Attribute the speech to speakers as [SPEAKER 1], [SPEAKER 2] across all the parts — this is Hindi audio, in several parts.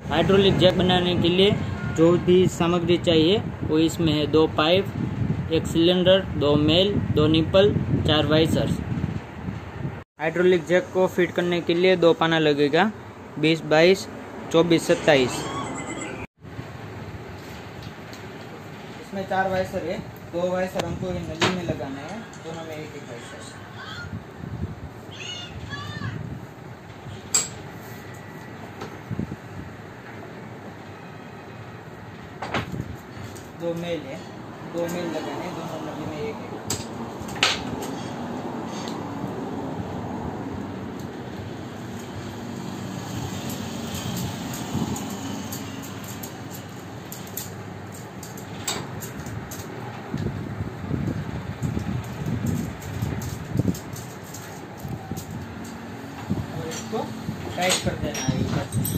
[SPEAKER 1] हाइड्रोलिक जैक बनाने के लिए जो भी सामग्री चाहिए वो इसमें है। 2 pipe, 1 cylinder, 2 male, 2 nipple, 4 washers. Hydraulic jack को फिट करने के लिए 2 पाना लगेगा, 20, 22, 24, 27। इसमें 4 वाइसर है। 2 वाइसर हमको नली में लगाना है, दोनों में एक वाइसर। दो मेल है, 2 मेल लगाने हैं, दोनों नली में एक है। और इसको टाइट कर देना है इधर से।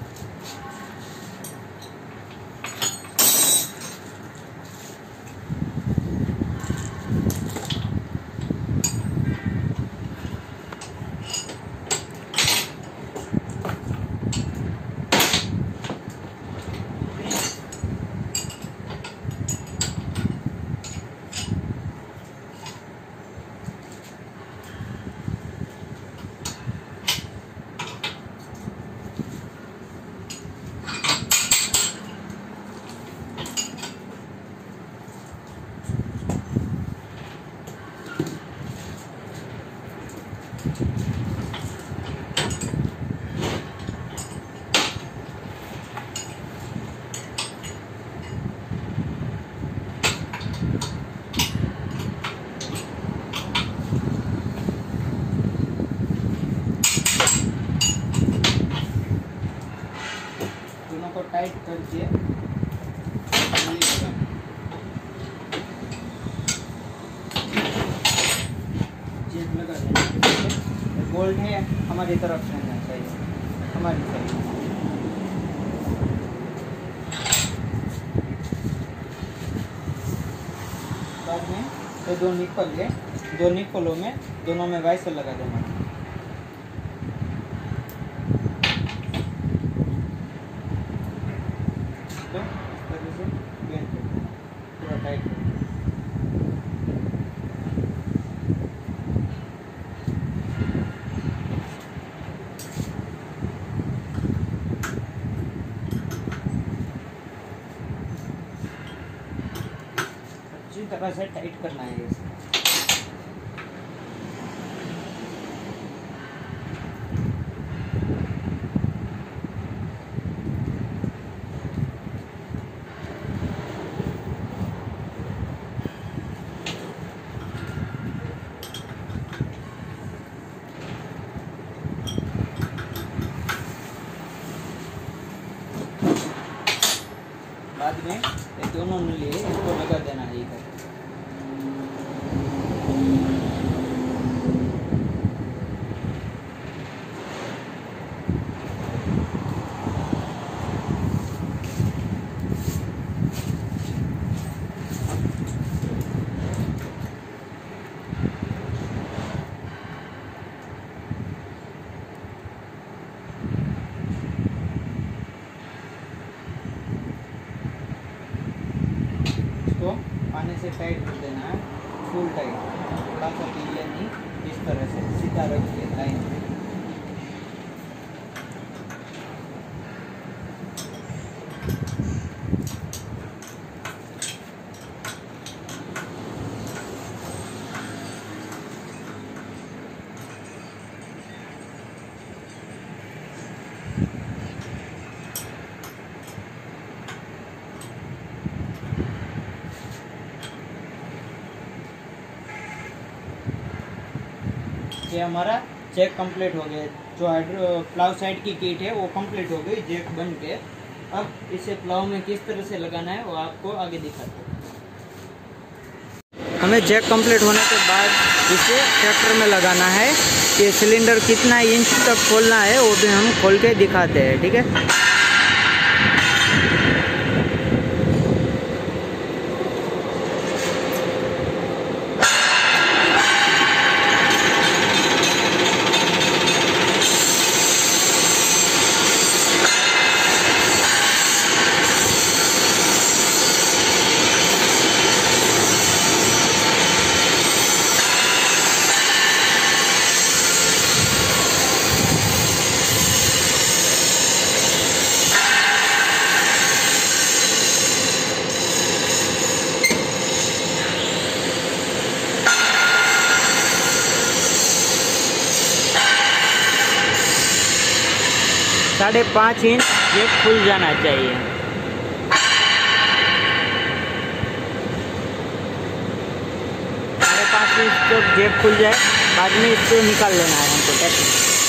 [SPEAKER 1] दोनों को टाइट करके चेक लगा देना। बोल्ट है हमारी तरफ से रहना चाहिए, हमारी साइड। बाद में ये 2 निप्पल है, 2 निप्पलों में दोनों में वाइसर लगा देना। तो इस तरह से पूरा टाइट कर। अच्छी तरह से टाइट करना है इसे। बाद में ये दोनों नली है, इसको लगा देना है इधर। इसको पानी से टाइट कर देना है, फुल टाइट, थोड़ा सा ढीला नहीं, इस तरह से सीधा रखिए लाइन में। ये हमारा चेक कंप्लीट हो गया। जो प्लाव साइड की किट है वो कंप्लीट हो गई, जैक बन के। अब इसे प्लाव में किस तरह से लगाना है वो आपको आगे दिखाते हैं। हमें जैक कंप्लीट होने के बाद इसे ट्रैक्टर में लगाना है। ये सिलेंडर कितना इंच तक खोलना है वो भी हम खोल के दिखाते हैं, ठीक है। 5.5 इंच जैक खुल जाना चाहिए। 5.5 इंच तो जैक खुल जाए, बाद में इसको निकाल लेना है हमको टैप।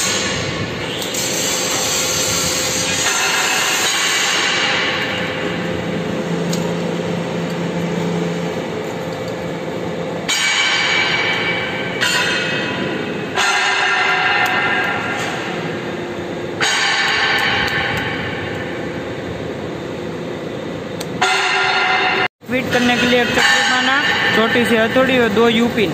[SPEAKER 1] फिट करने के लिए एक चक्री माना, छोटी सी हथौड़ी और 2 U-पिन।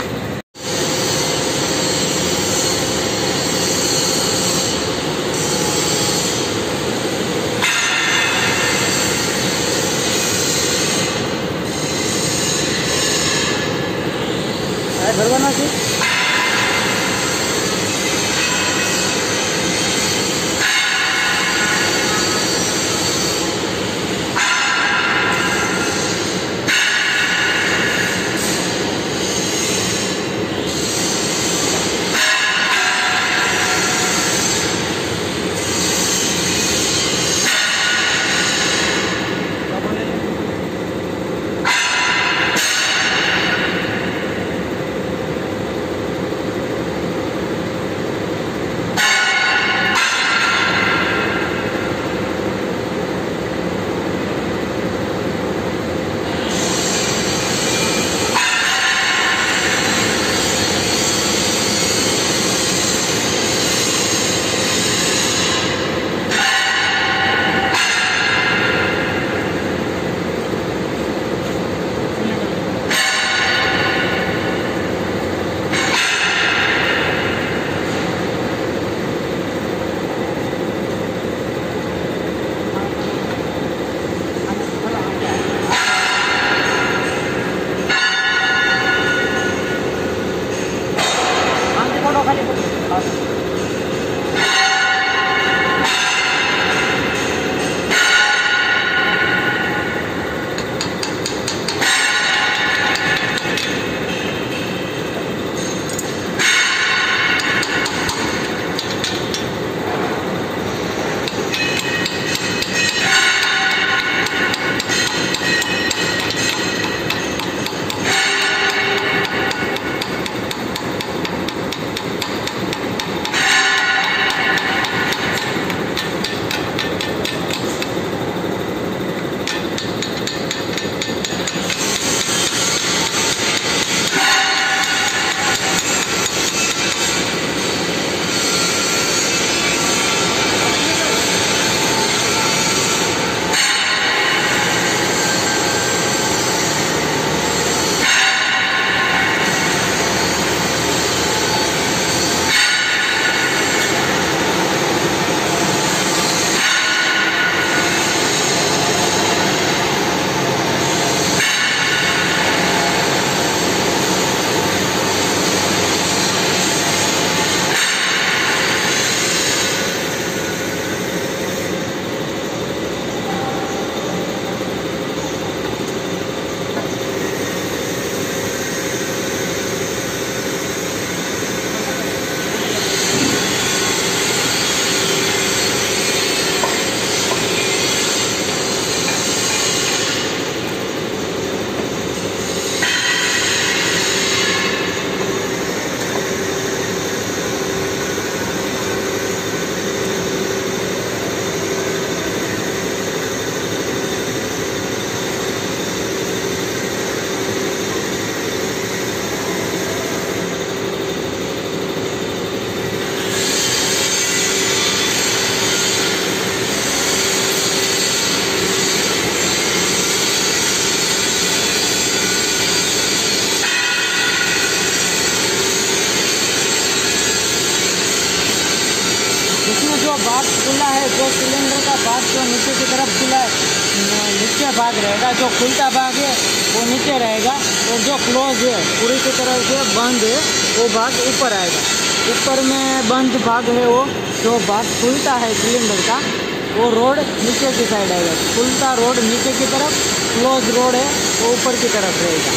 [SPEAKER 1] भाग खुला है, जो सिलेंडर का भाग जो नीचे की तरफ खुला है, नीचे भाग रहेगा, जो खुलता भाग है वो नीचे रहेगा, और जो क्लोज है पूरी की तरह से बंद है वो भाग ऊपर आएगा। ऊपर में बंद भाग है वो जो भाग खुलता है सिलेंडर का, वो रोड नीचे की साइड आएगा। खुलता रोड नीचे की तरफ, क्लोज रोड है वो ऊपर की तरफ रहेगा।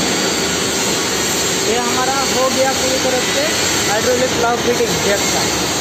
[SPEAKER 1] ये हमारा हो गया पूरी तरफ से हाइड्रोलिक प्लाव फिटिंग जैक का।